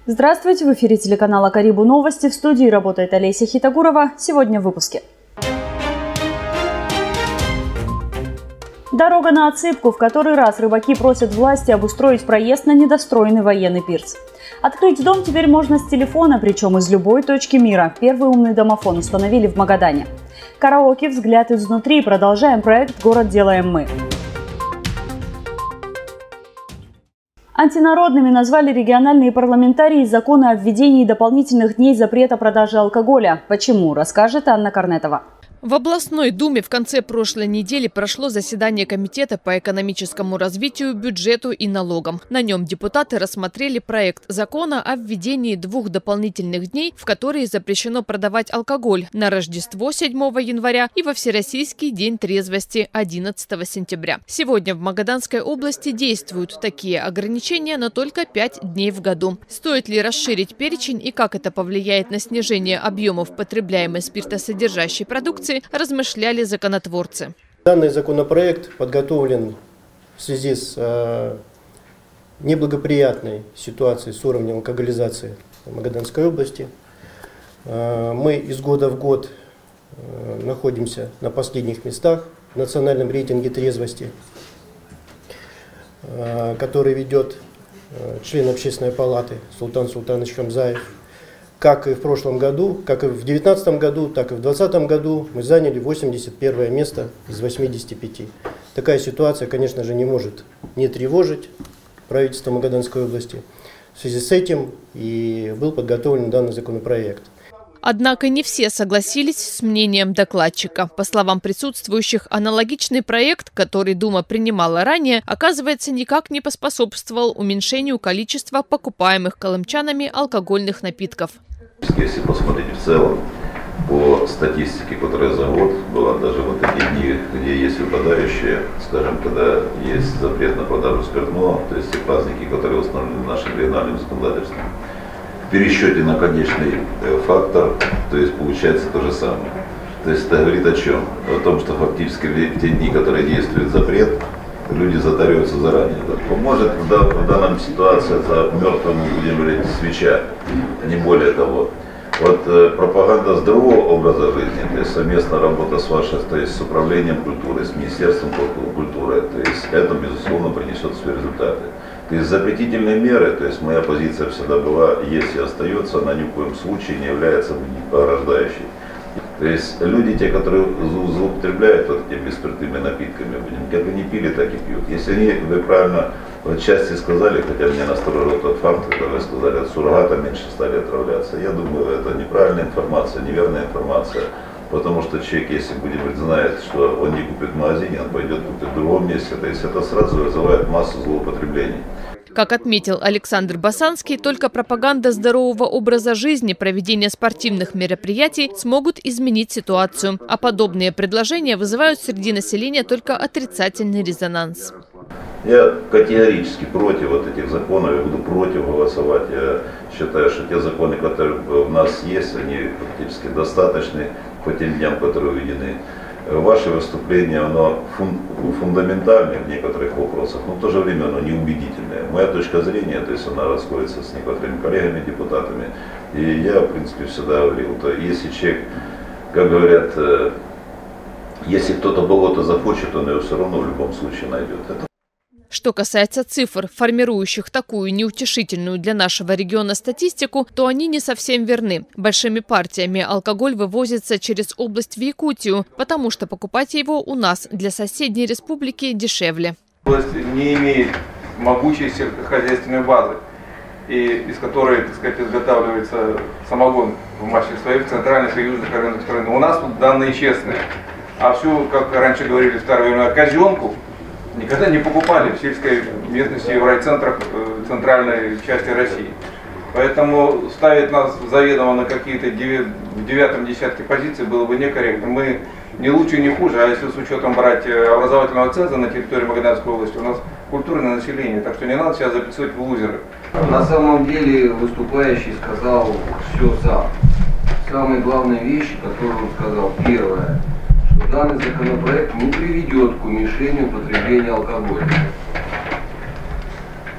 Здравствуйте, в эфире телеканала Карибу новости. В студии работает Олеся Хитогурова. Сегодня в выпуске. Дорога на отсыпку. В который раз рыбаки просят власти обустроить проезд на недостроенный военный пирс. Открыть дом теперь можно с телефона, причем из любой точки мира. Первый умный домофон установили в Магадане. Караоке «Взгляд изнутри». Продолжаем проект «Город делаем мы». Антинародными назвали региональные парламентарии законы о введении дополнительных дней запрета продажи алкоголя. Почему, расскажет Анна Корнетова. В областной думе в конце прошлой недели прошло заседание Комитета по экономическому развитию, бюджету и налогам. На нем депутаты рассмотрели проект закона о введении 2 дополнительных дней, в которые запрещено продавать алкоголь на Рождество 7 января и во Всероссийский день трезвости 11 сентября. Сегодня в Магаданской области действуют такие ограничения, но только 5 дней в году. Стоит ли расширить перечень и как это повлияет на снижение объемов потребляемой спиртосодержащей продукции, размышляли законотворцы. Данный законопроект подготовлен в связи с неблагоприятной ситуацией с уровнем алкоголизации в Магаданской области. Мы из года в год находимся на последних местах в национальном рейтинге трезвости, который ведет член Общественной палаты Султан Султанович Хамзаев. Как и в прошлом году, как и в 2019 году, так и в 2020 году мы заняли 81 место из 85. Такая ситуация, конечно же, не может не тревожить правительство Магаданской области. В связи с этим и был подготовлен данный законопроект. Однако не все согласились с мнением докладчика. По словам присутствующих, аналогичный проект, который Дума принимала ранее, оказывается, никак не поспособствовал уменьшению количества покупаемых колымчанами алкогольных напитков. Если посмотреть в целом по статистике, которая за год была, даже вот эти дни, где есть выпадающие, скажем, когда есть запрет на продажу спиртного, то есть те праздники, которые установлены нашим региональным законодательством, в пересчете на конечный фактор, то есть получается то же самое. То есть это говорит о чем? О том, что фактически в те дни, которые действует запрет, люди затариваются заранее. Поможет в данном ситуации за мертвым, будем говорить, свеча, не более того. Вот пропаганда здорового образа жизни, то есть совместная работа с вашей, то есть с управлением культуры, с Министерством культуры, то есть это, безусловно, принесет свои результаты. То есть запретительные меры, то есть моя позиция всегда была, есть и остается, она ни в коем случае не является порождающей. То есть люди, те, которые злоупотребляют вот этими спиртными напитками, как они пили, так и пьют. Если они, вы правильно в части сказали, хотя меня насторожил тот факт, когда вы сказали, от суррогата меньше стали отравляться. Я думаю, это неправильная информация, неверная информация, потому что человек, если будет знает, что он не купит в магазине, он пойдет купить в другом месте, то есть это сразу вызывает массу злоупотреблений. Как отметил Александр Басанский, только пропаганда здорового образа жизни, проведение спортивных мероприятий смогут изменить ситуацию. А подобные предложения вызывают среди населения только отрицательный резонанс. Я категорически против вот этих законов, я буду против голосовать. Я считаю, что те законы, которые у нас есть, они фактически достаточны по тем дням, которые введены. Ваше выступление, оно фундаментальное в некоторых вопросах, но в то же время оно неубедительное. Моя точка зрения, то есть она расходится с некоторыми коллегами, депутатами. И я, в принципе, всегда говорил, то если человек, как говорят, если кто-то болото захочет, он его все равно в любом случае найдет. Что касается цифр, формирующих такую неутешительную для нашего региона статистику, то они не совсем верны. Большими партиями алкоголь вывозится через область в Якутию, потому что покупать его у нас для соседней республики дешевле. Область не имеет могучей сельскохозяйственной базы, и из которой, так сказать, изготавливается самогон в массе своих центральных и южных районах страны. У нас тут данные честные, а всю, как раньше говорили в старое время, казенку никогда не покупали в сельской местности, в райцентрах центральной части России. Поэтому ставить нас заведомо на какие-то в девятом десятке позиций было бы некорректно. Мы не лучше, не хуже, а если с учетом брать образовательного ценза на территории Магаданской области, у нас культурное население, так что не надо себя записывать в лузеры. На самом деле выступающий сказал все сам. Самые главные вещи, которые он сказал, первое, что данный законопроект не приведет к уменьшению потребления алкоголя.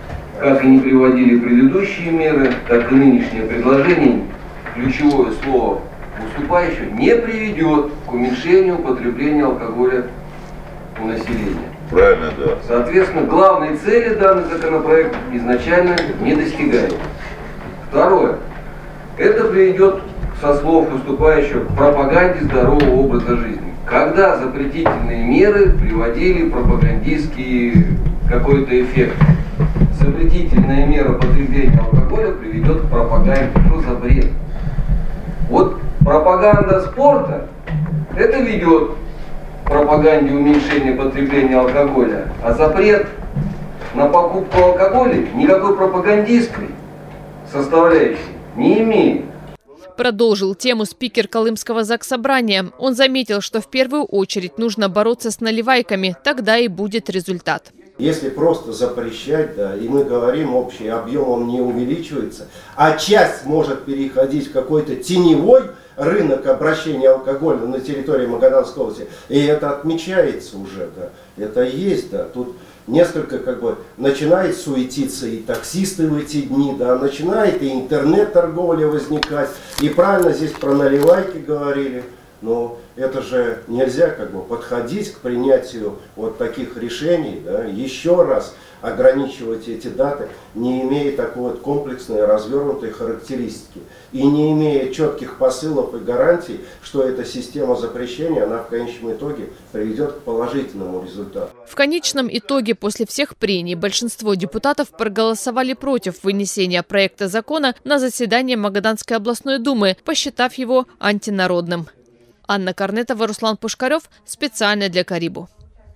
как и не приводили предыдущие меры, так и нынешнее предложение, ключевое слово выступающего, не приведет к уменьшению употребления алкоголя у населения. Правильно, да. Соответственно, главной цели данный законопроект изначально не достигает. Второе. Это приведет, со слов выступающего, к пропаганде здорового образа жизни. Когда запретительные меры приводили пропагандистский какой-то эффект. Запретительная мера потребления алкоголя приведет к пропаганде. Что за бред? Вот пропаганда спорта, это ведет к пропаганде уменьшения потребления алкоголя, а запрет на покупку алкоголя никакой пропагандистской составляющей не имеет. Продолжил тему спикер Колымского заксобрания. Он заметил, что в первую очередь нужно бороться с наливайками, тогда и будет результат. Если просто запрещать, да, и мы говорим, общий объем он не увеличивается, а часть может переходить в какой-то теневой рынок обращения алкоголя на территории Магаданской области, и это отмечается уже, да, это есть, да, тут несколько начинает суетиться и таксисты в эти дни, да, начинает и интернет-торговля возникать, и правильно здесь про наливайки говорили. Но это же нельзя подходить к принятию вот таких решений, да, еще раз ограничивать эти даты, не имея такой вот комплексной развернутой характеристики и не имея четких посылов и гарантий, что эта система запрещения, она в конечном итоге приведет к положительному результату. В конечном итоге после всех прений большинство депутатов проголосовали против вынесения проекта закона на заседание Магаданской областной думы, посчитав его антинародным. Анна Корнетова, Руслан Пушкарев. Специально для Карибу.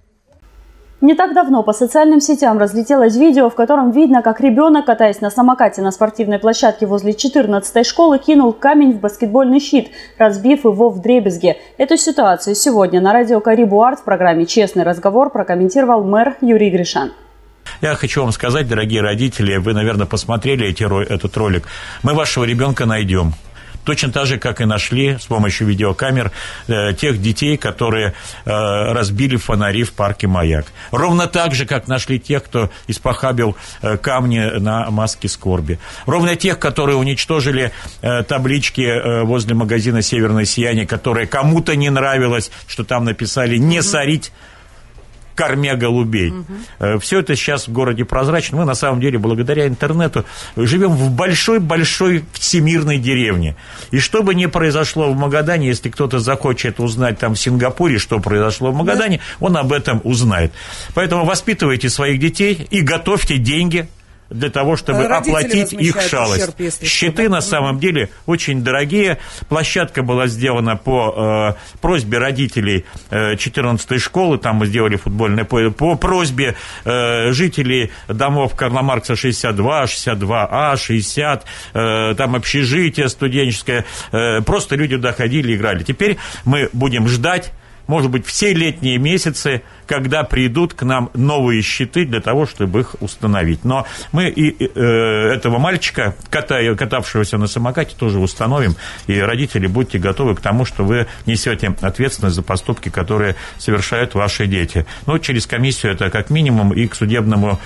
Не так давно по социальным сетям разлетелось видео, в котором видно, как ребенок, катаясь на самокате на спортивной площадке возле 14-й школы, кинул камень в баскетбольный щит, разбив его вдребезги. Эту ситуацию сегодня на радио Карибу Арт в программе «Честный разговор» прокомментировал мэр Юрий Гришан. Я хочу вам сказать, дорогие родители, вы, наверное, посмотрели этот ролик. Мы вашего ребенка найдем. Точно так же, как и нашли с помощью видеокамер тех детей, которые разбили фонари в парке «Маяк». Ровно так же, как нашли тех, кто испохабил камни на маске скорби. Ровно тех, которые уничтожили таблички возле магазина «Северное сияние», которые кому-то не нравилось, что там написали «не сорить корме голубей». Все это сейчас в городе прозрачно. Мы, на самом деле, благодаря интернету живем в большой-большой всемирной деревне. И что бы ни произошло в Магадане, если кто-то захочет узнать там в Сингапуре, что произошло в Магадане, он об этом узнает. Поэтому воспитывайте своих детей и готовьте деньги для того, чтобы оплатить их шалость. Щиты на самом деле очень дорогие. Площадка была сделана по просьбе родителей 14-й школы, там мы сделали футбольное поле, по просьбе жителей домов Карла Маркса 62, 62А, 60, там общежитие студенческое. Просто люди туда ходили, играли. Теперь мы будем ждать, может быть, все летние месяцы, когда придут к нам новые щиты для того, чтобы их установить. Но мы и этого мальчика, катавшегося на самокате, тоже установим. И родители, будьте готовы к тому, что вы несете ответственность за поступки, которые совершают ваши дети. Но через комиссию это как минимум, и к судебному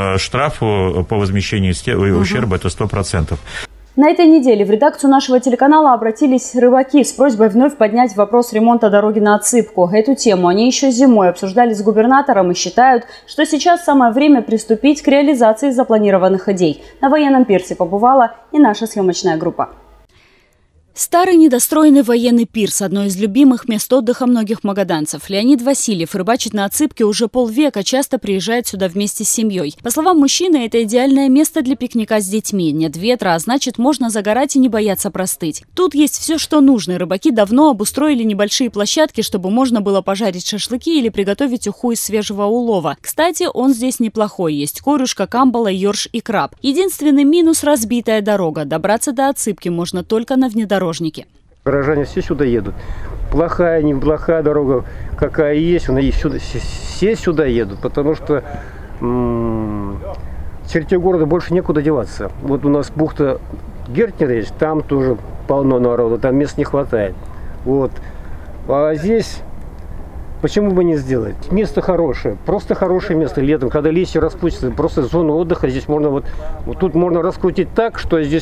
штрафу по возмещению ущерба это 100%. На этой неделе в редакцию нашего телеканала обратились рыбаки с просьбой вновь поднять вопрос ремонта дороги на отсыпку. Эту тему они еще зимой обсуждали с губернатором и считают, что сейчас самое время приступить к реализации запланированных идей. На военном пирсе побывала и наша съемочная группа. Старый недостроенный военный пирс – одно из любимых мест отдыха многих магаданцев. Леонид Васильев рыбачит на отсыпке уже полвека, часто приезжает сюда вместе с семьей. По словам мужчины, это идеальное место для пикника с детьми. Нет ветра, а значит, можно загорать и не бояться простыть. Тут есть все, что нужно. Рыбаки давно обустроили небольшие площадки, чтобы можно было пожарить шашлыки или приготовить уху из свежего улова. Кстати, он здесь неплохой. Есть корюшка, камбала, ёрш и краб. Единственный минус – разбитая дорога. Добраться до отсыпки можно только на внедорожнике. Горожане все сюда едут. Плохая, неплохая дорога, какая есть, все сюда едут, потому что в черте города больше некуда деваться. Вот у нас бухта Гертнера есть, там тоже полно народу, там мест не хватает. Вот. А здесь Почему бы не сделать? Место хорошее, просто хорошее место летом, когда листья распустятся, просто зона отдыха. Здесь можно вот тут можно раскрутить так, что здесь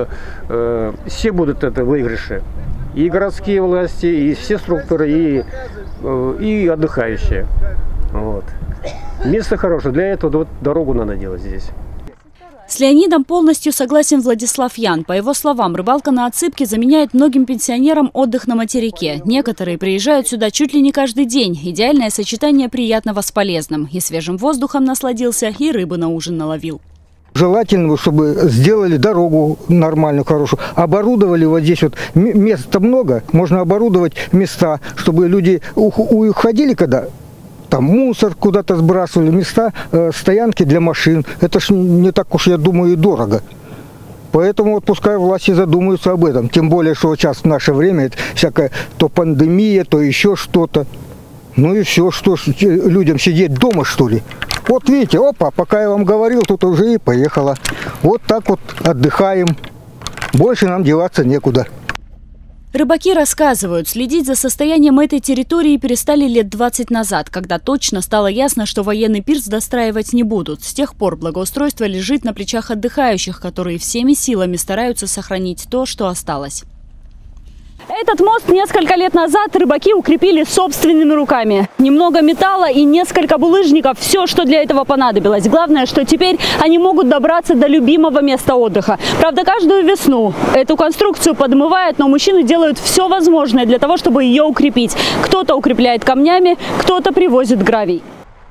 все будут это выигрыши. И городские власти, и все структуры, и отдыхающие. Вот. Место хорошее, для этого вот дорогу надо делать здесь. С Леонидом полностью согласен Владислав Ян. По его словам, рыбалка на отсыпке заменяет многим пенсионерам отдых на материке. Некоторые приезжают сюда чуть ли не каждый день. Идеальное сочетание приятного с полезным. И свежим воздухом насладился, и рыбы на ужин наловил. Желательно, чтобы сделали дорогу нормальную, хорошую. Оборудовали вот здесь вот, места много, можно оборудовать места, чтобы люди уходили, когда... Там мусор куда-то сбрасывали, места стоянки для машин. Это ж не так уж, я думаю, и дорого. Поэтому вот пускай власти задумаются об этом. Тем более, что сейчас в наше время это всякая то пандемия, то еще что-то. Ну и все, что ж людям сидеть дома, что ли? Вот видите, опа, пока я вам говорил, тут уже и поехала. Вот так вот отдыхаем. Больше нам деваться некуда. Рыбаки рассказывают, следить за состоянием этой территории перестали лет 20 назад, когда точно стало ясно, что военный пирс достраивать не будут. С тех пор благоустройство лежит на плечах отдыхающих, которые всеми силами стараются сохранить то, что осталось. Этот мост несколько лет назад рыбаки укрепили собственными руками. Немного металла и несколько булыжников – все, что для этого понадобилось. Главное, что теперь они могут добраться до любимого места отдыха. Правда, каждую весну эту конструкцию подмывает, но мужчины делают все возможное для того, чтобы ее укрепить. Кто-то укрепляет камнями, кто-то привозит гравий.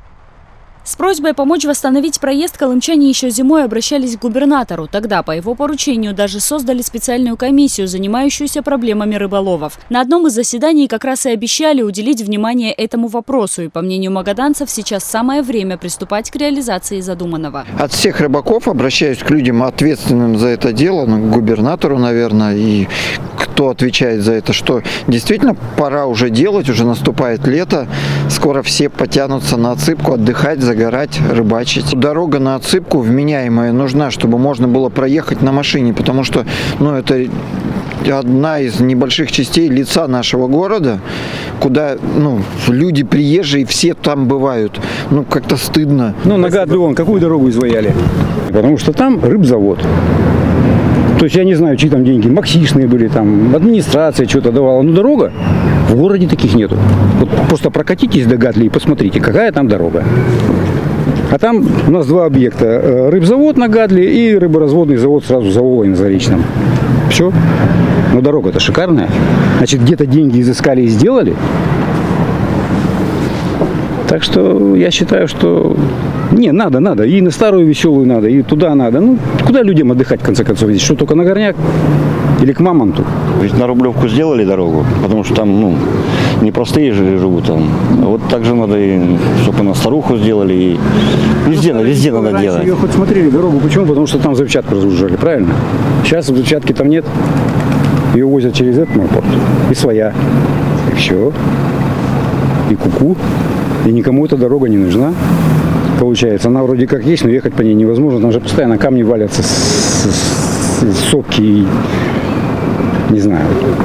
С просьбой помочь восстановить проезд колымчане еще зимой обращались к губернатору. Тогда по его поручению даже создали специальную комиссию, занимающуюся проблемами рыболовов. На одном из заседаний как раз и обещали уделить внимание этому вопросу. И по мнению магаданцев, сейчас самое время приступать к реализации задуманного. От всех рыбаков обращаюсь к людям, ответственным за это дело, к губернатору, наверное, и кто отвечает за это, что действительно пора уже делать, уже наступает лето, скоро все потянутся на отсыпку, отдыхать, загорать, рыбачить. Дорога на отсыпку вменяемая нужна, чтобы можно было проехать на машине, потому что это одна из небольших частей лица нашего города, куда люди приезжие, все там бывают. Как-то стыдно. На Гадле вон какую дорогу изваяли? Потому что там рыбзавод. То есть я не знаю, чьи там деньги, максишные были, там администрация что-то давала. Но дорога в городе таких нету. Вот просто прокатитесь до Гадли и посмотрите, какая там дорога. А там у нас два объекта. Рыбзавод на Гадле и рыборазводный завод сразу за Волой на Заречном. Все. Но дорога-то шикарная. Значит, где-то деньги изыскали и сделали. Так что я считаю, что надо. И на Старую Веселую надо, и туда надо. Куда людям отдыхать, в конце концов, здесь? Что, только на Горняк или к Мамонту? Ведь на Рублевку сделали дорогу, потому что там, непростые же живут там. Вот так же надо, чтобы на Старуху сделали, и везде надо делать. Ее хоть смотрели дорогу, почему? Потому что там взрывчатку разгружали, правильно? Сейчас взрывчатки там нет. Ее возят через этот морпорт. И своя. И все. И куку. И никому эта дорога не нужна. Получается, она вроде как есть, но ехать по ней невозможно. Там же постоянно камни валятся с сопки и не знаю.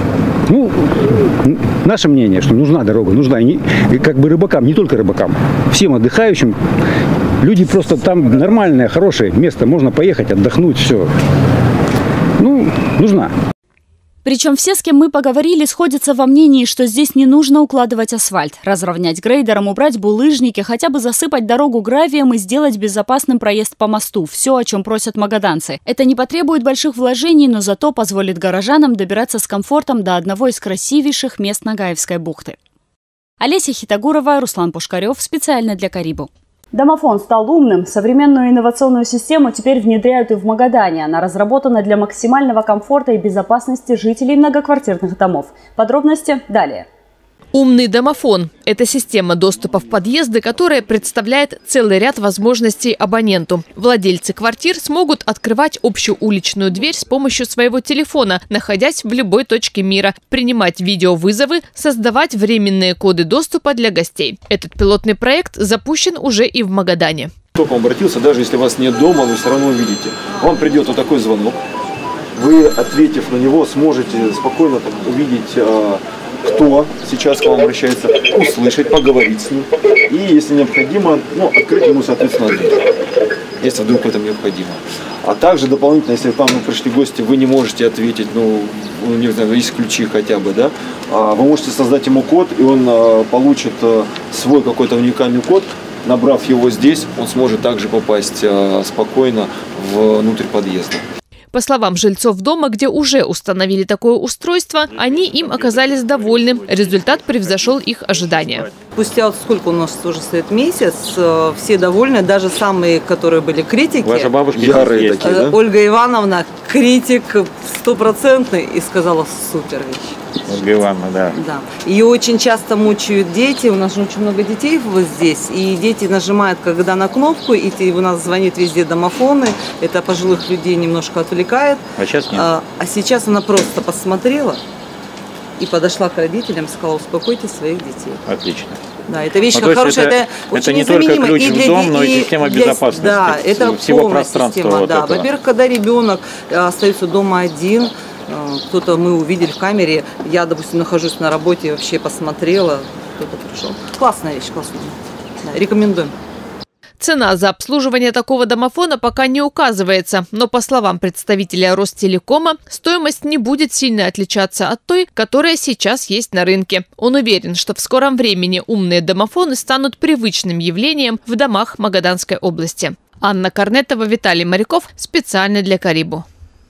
Наше мнение, что нужна дорога, нужна. И как бы рыбакам, не только рыбакам, всем отдыхающим. Люди просто там нормальное, хорошее место, можно поехать, отдохнуть, все. Нужна. Причем все, с кем мы поговорили, сходятся во мнении, что здесь не нужно укладывать асфальт. Разровнять грейдером, убрать булыжники, хотя бы засыпать дорогу гравием и сделать безопасным проезд по мосту. Все, о чем просят магаданцы. Это не потребует больших вложений, но зато позволит горожанам добираться с комфортом до одного из красивейших мест Нагаевской бухты. Олеся Хитагурова, Руслан Пушкарев. Специально для Карибу. Домофон стал умным. Современную инновационную систему теперь внедряют и в Магадане. Она разработана для максимального комфорта и безопасности жителей многоквартирных домов. Подробности далее. Умный домофон – это система доступа в подъезды, которая представляет целый ряд возможностей абоненту. Владельцы квартир смогут открывать общую уличную дверь с помощью своего телефона, находясь в любой точке мира, принимать видеовызовы, создавать временные коды доступа для гостей. Этот пилотный проект запущен уже и в Магадане. Кто к вам обратился, даже если вас нет дома, вы все равно увидите. Вам придет вот такой звонок. Вы, ответив на него, сможете спокойно увидеть кто сейчас к вам обращается, услышать, поговорить с ним. И, если необходимо, открыть ему, соответственно, дверь, если вдруг это необходимо. А также дополнительно, если к вам пришли гости, вы не можете ответить, не знаю, есть ключи хотя бы, да, вы можете создать ему код, и он получит свой какой-то уникальный код. Набрав его здесь, он сможет также попасть спокойно внутрь подъезда. По словам жильцов дома, где уже установили такое устройство, они им оказались довольны. Результат превзошел их ожидания. Спустя сколько у нас уже стоит месяц, все довольны, даже самые, которые были критики. Ваша бабушка ярые такие, да? Ольга Ивановна, критик стопроцентный, и сказала: супер вещь. Ольга Ивановна, да. Да. Ее очень часто мучают дети, у нас же очень много детей вот здесь, и дети нажимают когда на кнопку, и у нас звонит везде домофоны, это пожилых людей немножко отвлекает. А сейчас нет. А сейчас она просто посмотрела и подошла к родителям, сказала: успокойте своих детей. Отлично. Да, это вещь хорошая, это не только ключ в дом, но и система безопасности. Да, это всего пространства. Система, вот да. Во-первых, когда ребенок остается дома один, кто-то мы увидели в камере, я, допустим, нахожусь на работе, вообще посмотрела, кто-то пришел. Классная вещь, классная. Да, рекомендуем. Цена за обслуживание такого домофона пока не указывается, но, по словам представителя Ростелекома, стоимость не будет сильно отличаться от той, которая сейчас есть на рынке. Он уверен, что в скором времени умные домофоны станут привычным явлением в домах Магаданской области. Анна Корнетова, Виталий Моряков. Специально для Карибу.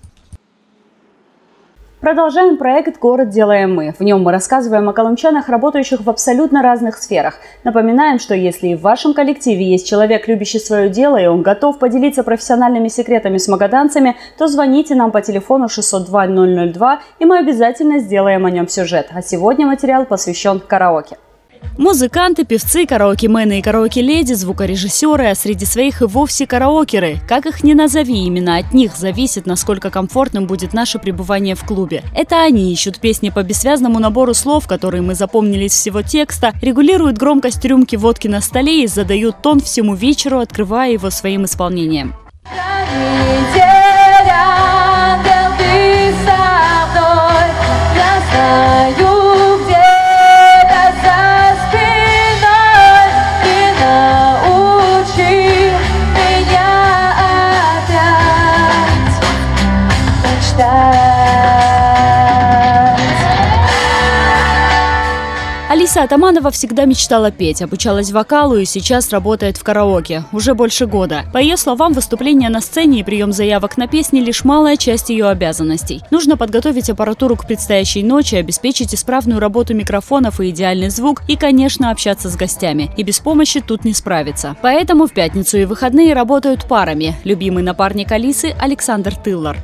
Продолжаем проект «Город делаем мы». В нем мы рассказываем о колымчанах, работающих в абсолютно разных сферах. Напоминаем, что если и в вашем коллективе есть человек, любящий свое дело, и он готов поделиться профессиональными секретами с магаданцами, то звоните нам по телефону 602 002, и мы обязательно сделаем о нем сюжет. А сегодня материал посвящен караоке. Музыканты, певцы, караоке-мены и караоке-леди, звукорежиссеры, а среди своих и вовсе караокеры. Как их ни назови, именно от них зависит, насколько комфортным будет наше пребывание в клубе. Это они ищут песни по бессвязному набору слов, которые мы запомнили из всего текста, регулируют громкость рюмки водки на столе и задают тон всему вечеру, открывая его своим исполнением. Алиса Атаманова всегда мечтала петь, обучалась вокалу и сейчас работает в караоке. Уже больше года. По ее словам, выступление на сцене и прием заявок на песни – лишь малая часть ее обязанностей. Нужно подготовить аппаратуру к предстоящей ночи, обеспечить исправную работу микрофонов и идеальный звук и, конечно, общаться с гостями. И без помощи тут не справиться. Поэтому в пятницу и выходные работают парами. Любимый напарник Алисы – Александр Тыллар.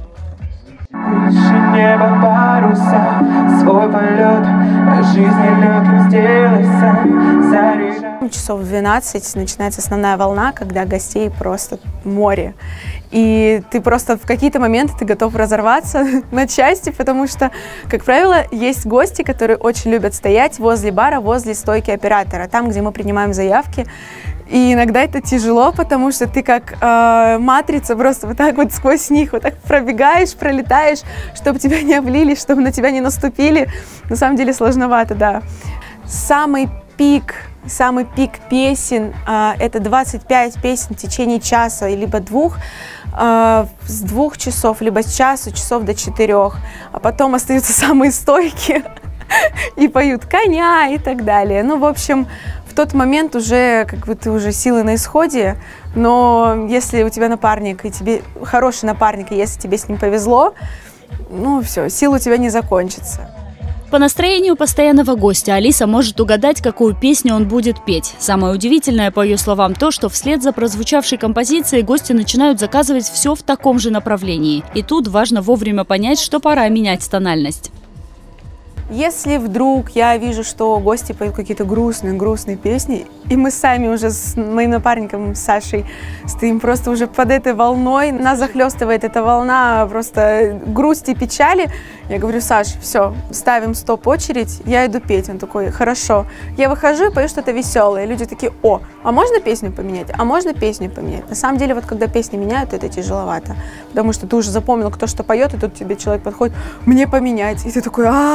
Небо паруса, свой полет, по жизни легким сделайся. Часов в 12 начинается основная волна, когда гостей просто море. И ты просто в какие-то моменты ты готов разорваться на части, потому что, как правило, есть гости, которые очень любят стоять возле бара, возле стойки оператора, там, где мы принимаем заявки. И иногда это тяжело, потому что ты как матрица просто вот так вот сквозь них вот так пробегаешь, пролетаешь, чтобы тебя не облили, чтобы на тебя не наступили. На самом деле сложновато, да. Самый пик песен это 25 песен в течение часа, либо двух, с 2 часов, либо с часу, часов до 4. А потом остаются самые стойкие и поют коня и так далее. Ну, в общем, в тот момент уже как бы ты уже силы на исходе, но если у тебя напарник, и тебе хороший напарник, и если тебе с ним повезло, ну все, сил у тебя не закончится. По настроению постоянного гостя Алиса может угадать, какую песню он будет петь. Самое удивительное, по ее словам, то, что вслед за прозвучавшей композицией гости начинают заказывать все в таком же направлении. И тут важно вовремя понять, что пора менять тональность. Если вдруг я вижу, что гости поют какие-то грустные песни, и мы сами уже с моим напарником Сашей стоим просто уже под этой волной, нас захлестывает эта волна просто грусти и печали, я говорю: Саш, все, ставим стоп-очередь, я иду петь. Он такой: хорошо. Я выхожу и пою что-то веселое. Люди такие: о, а можно песню поменять? А можно песню поменять? На самом деле, вот когда песни меняют, это тяжеловато, потому что ты уже запомнил, кто что поет, и тут тебе человек подходит: мне поменять. И ты такой: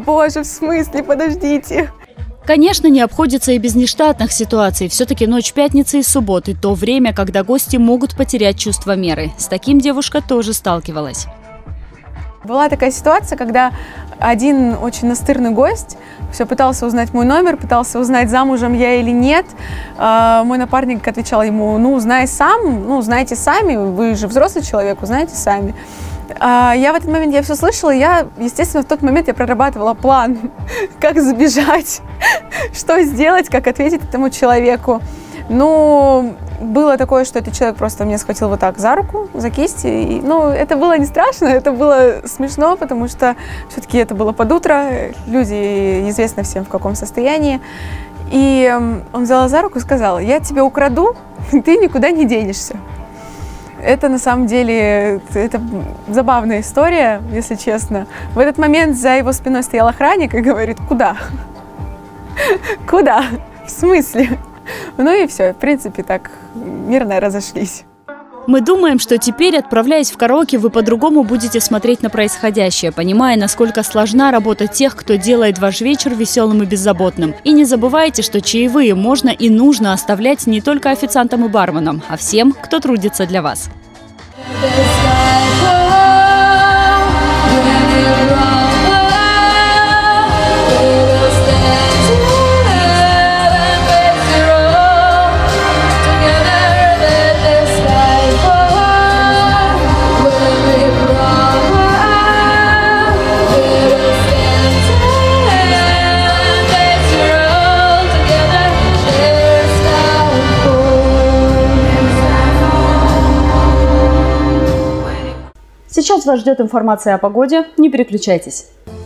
боже, в смысле, подождите. Конечно, не обходится и без нештатных ситуаций. Все-таки ночь пятницы и субботы – то время, когда гости могут потерять чувство меры. С таким девушка тоже сталкивалась. Была такая ситуация, когда один очень настырный гость все пытался узнать мой номер, пытался узнать, замужем я или нет. Мой напарник отвечал ему: ну, узнай сам, ну, узнайте сами, вы же взрослый человек, узнаете сами. Я в этот момент, я все слышала, я, естественно, в тот момент я прорабатывала план, как забежать, что сделать, как ответить этому человеку. Ну, было такое, что этот человек просто меня схватил вот так за руку, за кисть. И, ну, это было не страшно, это было смешно, потому что все-таки это было под утро, люди известно всем в каком состоянии. И он взял за руку и сказал: я тебя украду, ты никуда не денешься. Это на самом деле, это забавная история, если честно. В этот момент за его спиной стоял охранник и говорит: куда? Куда? В смысле? Ну и все, в принципе, так мирно разошлись. Мы думаем, что теперь, отправляясь в караоке, вы по-другому будете смотреть на происходящее, понимая, насколько сложна работа тех, кто делает ваш вечер веселым и беззаботным. И не забывайте, что чаевые можно и нужно оставлять не только официантам и барменам, а всем, кто трудится для вас. Сейчас вас ждет информация о погоде. Не переключайтесь.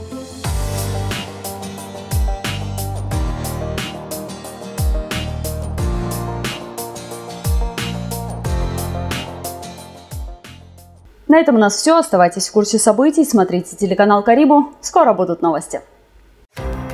На этом у нас все. Оставайтесь в курсе событий, смотрите телеканал Карибу. Скоро будут новости.